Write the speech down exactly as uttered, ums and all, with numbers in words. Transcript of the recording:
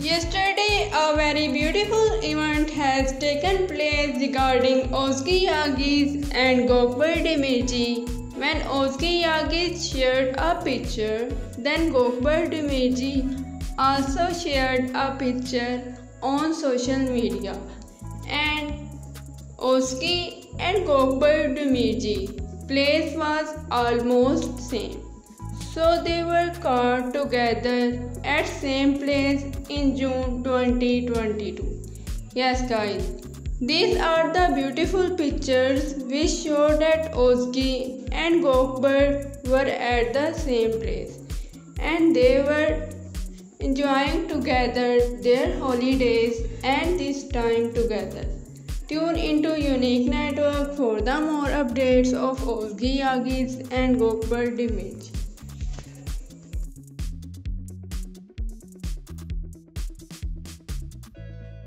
Yesterday, a very beautiful event has taken place regarding Ozgi Yagis and Gokbar Demirji. When Ozgi Yagis shared a picture, then Gokbar Demirji also shared a picture on social media. And Ozgi and Gokbar Demirji place was almost same. So they were caught together at same place in June twenty twenty-two. Yes guys, these are the beautiful pictures which show that Ozgi and Gokbar were at the same place and they were enjoying together their holidays and this time together. Tune into Unique Network for the more updates of Ozgi Yagis and Gokbar Demirji.